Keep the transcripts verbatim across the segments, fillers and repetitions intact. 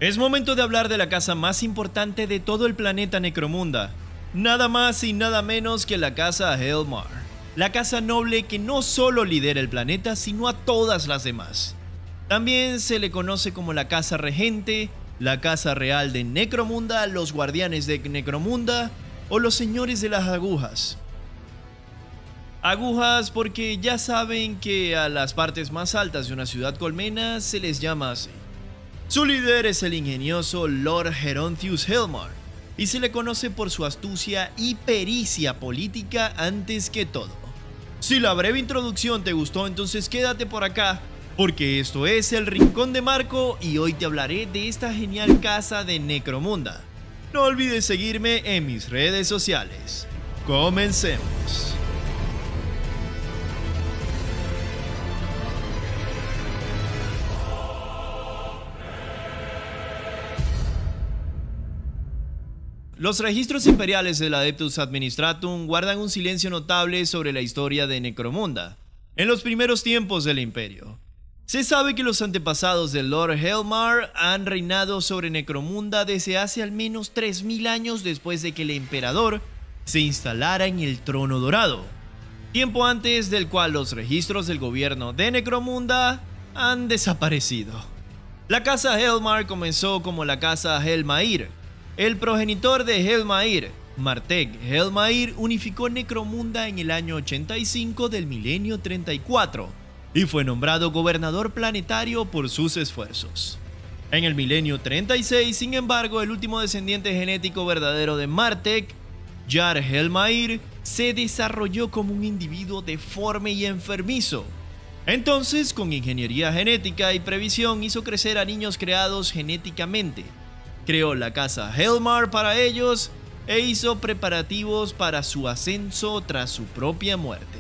Es momento de hablar de la casa más importante de todo el planeta Necromunda. Nada más y nada menos que la casa Helmar. La casa noble que no solo lidera el planeta, sino a todas las demás. También se le conoce como la casa regente, la casa real de Necromunda, los guardianes de Necromunda o los señores de las agujas. Agujas porque ya saben que a las partes más altas de una ciudad colmena se les llama así. Su líder es el ingenioso Lord Gerontius Helmar, y se le conoce por su astucia y pericia política antes que todo. Si la breve introducción te gustó, entonces quédate por acá, porque esto es El Rincón de Marco y hoy te hablaré de esta genial casa de Necromunda. No olvides seguirme en mis redes sociales. Comencemos. Los registros imperiales del Adeptus Administratum guardan un silencio notable sobre la historia de Necromunda, en los primeros tiempos del Imperio. Se sabe que los antepasados del Lord Helmar han reinado sobre Necromunda desde hace al menos tres mil años después de que el emperador se instalara en el trono dorado, tiempo antes del cual los registros del gobierno de Necromunda han desaparecido. La casa Helmar comenzó como la casa Helmair. El progenitor de Helmair, Marteg Helmair, unificó Necromunda en el año ochenta y cinco del milenio treinta y cuatro y fue nombrado gobernador planetario por sus esfuerzos. En el milenio treinta y seis, sin embargo, el último descendiente genético verdadero de Marteg, Jar Helmair, se desarrolló como un individuo deforme y enfermizo. Entonces, con ingeniería genética y previsión, hizo crecer a niños creados genéticamente. Creó la casa Helmar para ellos e hizo preparativos para su ascenso tras su propia muerte.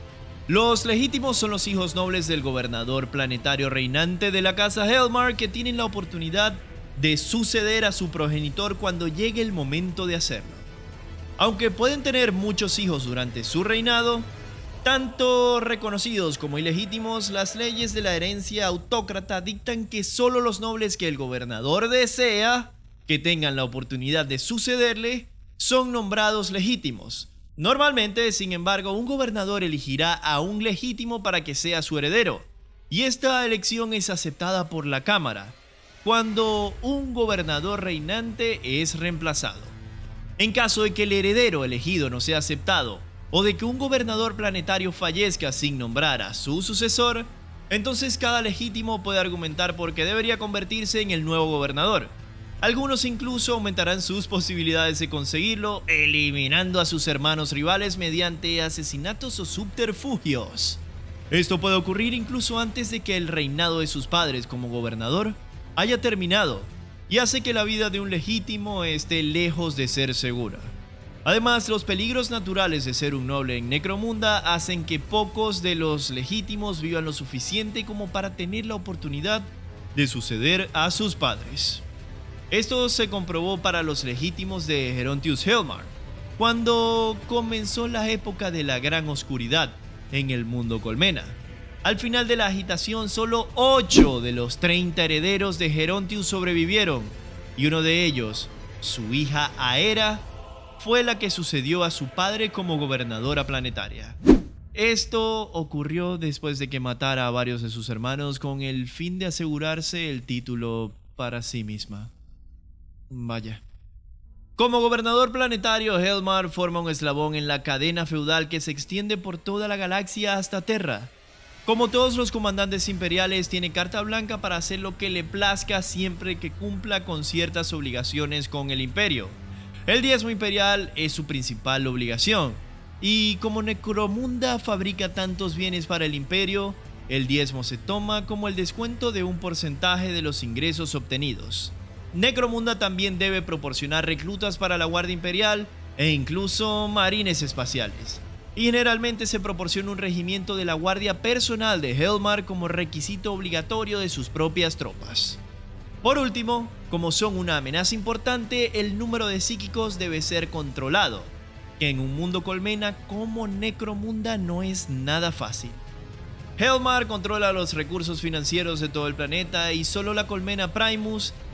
Los legítimos son los hijos nobles del gobernador planetario reinante de la casa Helmar que tienen la oportunidad de suceder a su progenitor cuando llegue el momento de hacerlo. Aunque pueden tener muchos hijos durante su reinado, tanto reconocidos como ilegítimos, las leyes de la herencia autócrata dictan que solo los nobles que el gobernador desea que tengan la oportunidad de sucederle son nombrados legítimos. Normalmente, sin embargo, un gobernador elegirá a un legítimo para que sea su heredero, y esta elección es aceptada por la Cámara cuando un gobernador reinante es reemplazado. En caso de que el heredero elegido no sea aceptado, o de que un gobernador planetario fallezca sin nombrar a su sucesor, entonces cada legítimo puede argumentar por qué debería convertirse en el nuevo gobernador. Algunos incluso aumentarán sus posibilidades de conseguirlo, eliminando a sus hermanos rivales mediante asesinatos o subterfugios. Esto puede ocurrir incluso antes de que el reinado de sus padres como gobernador haya terminado, y hace que la vida de un legítimo esté lejos de ser segura. Además, los peligros naturales de ser un noble en Necromunda hacen que pocos de los legítimos vivan lo suficiente como para tener la oportunidad de suceder a sus padres. Esto se comprobó para los legítimos de Gerontius Helmar, cuando comenzó la época de la Gran Oscuridad en el mundo colmena. Al final de la agitación, solo ocho de los treinta herederos de Gerontius sobrevivieron, y uno de ellos, su hija Aera, fue la que sucedió a su padre como gobernadora planetaria. Esto ocurrió después de que matara a varios de sus hermanos con el fin de asegurarse el título para sí misma. Vaya. Como gobernador planetario, Helmar forma un eslabón en la cadena feudal que se extiende por toda la galaxia hasta Terra. Como todos los comandantes imperiales, tiene carta blanca para hacer lo que le plazca siempre que cumpla con ciertas obligaciones con el imperio. El diezmo imperial es su principal obligación, y como Necromunda fabrica tantos bienes para el imperio, el diezmo se toma como el descuento de un porcentaje de los ingresos obtenidos. Necromunda también debe proporcionar reclutas para la Guardia Imperial e incluso marines espaciales, y generalmente se proporciona un regimiento de la guardia personal de Helmar como requisito obligatorio de sus propias tropas. Por último, como son una amenaza importante, el número de psíquicos debe ser controlado, que en un mundo colmena como Necromunda no es nada fácil. Helmar controla los recursos financieros de todo el planeta y solo la colmena Primus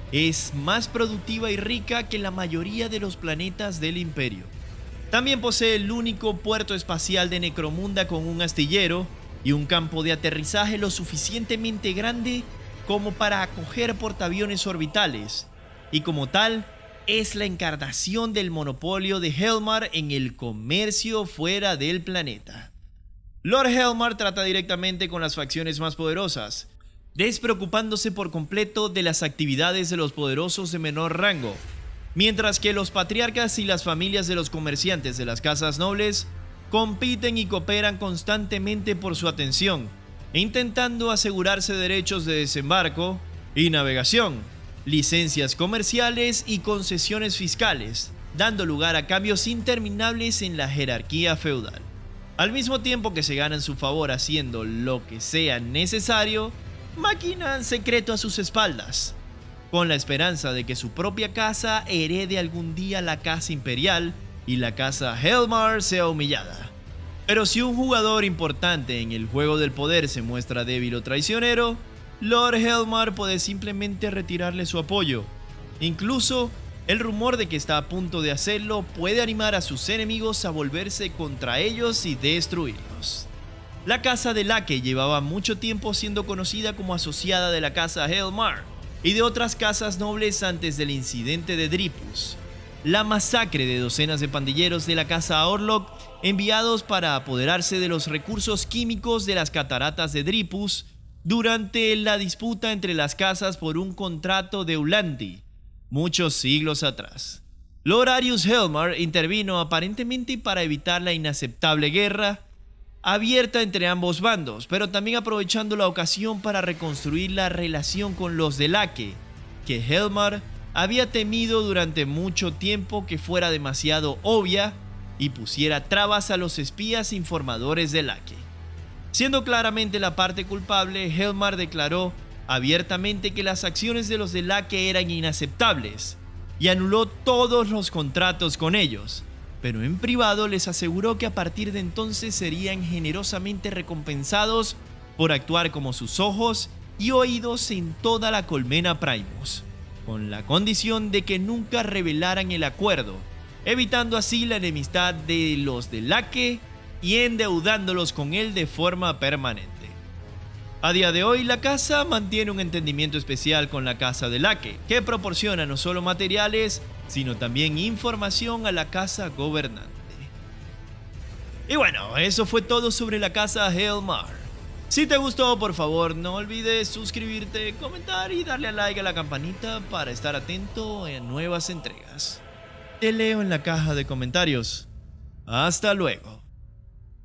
es más productiva y rica que la mayoría de los planetas del Imperio. También posee el único puerto espacial de Necromunda con un astillero y un campo de aterrizaje lo suficientemente grande como para acoger portaaviones orbitales, y como tal, es la encarnación del monopolio de Helmar en el comercio fuera del planeta. Lord Helmar trata directamente con las facciones más poderosas, despreocupándose por completo de las actividades de los poderosos de menor rango, mientras que los patriarcas y las familias de los comerciantes de las casas nobles compiten y cooperan constantemente por su atención, intentando asegurarse derechos de desembarco y navegación, licencias comerciales y concesiones fiscales, dando lugar a cambios interminables en la jerarquía feudal. Al mismo tiempo que se ganan su favor haciendo lo que sea necesario, maquinan secreto a sus espaldas, con la esperanza de que su propia casa herede algún día la casa imperial y la casa Helmar sea humillada. Pero si un jugador importante en el juego del poder se muestra débil o traicionero, Lord Helmar puede simplemente retirarle su apoyo. Incluso, el rumor de que está a punto de hacerlo puede animar a sus enemigos a volverse contra ellos y destruirlos. La casa de Lake llevaba mucho tiempo siendo conocida como asociada de la casa Helmar y de otras casas nobles antes del incidente de Dripus, la masacre de docenas de pandilleros de la casa Orlok enviados para apoderarse de los recursos químicos de las cataratas de Dripus durante la disputa entre las casas por un contrato de Ulanti, muchos siglos atrás. Lord Arius Helmar intervino aparentemente para evitar la inaceptable guerra abierta entre ambos bandos, pero también aprovechando la ocasión para reconstruir la relación con los de Lake, que Helmar había temido durante mucho tiempo que fuera demasiado obvia y pusiera trabas a los espías informadores de Lake. Siendo claramente la parte culpable, Helmar declaró abiertamente que las acciones de los de Lake eran inaceptables y anuló todos los contratos con ellos, pero en privado les aseguró que a partir de entonces serían generosamente recompensados por actuar como sus ojos y oídos en toda la colmena Primus, con la condición de que nunca revelaran el acuerdo, evitando así la enemistad de los de Lake y endeudándolos con él de forma permanente. A día de hoy, la casa mantiene un entendimiento especial con la casa de Lake, que proporciona no solo materiales, sino también información a la casa gobernante. Y bueno, eso fue todo sobre la casa Helmar. Si te gustó, por favor, no olvides suscribirte, comentar y darle a like a la campanita para estar atento a nuevas entregas. Te leo en la caja de comentarios. Hasta luego.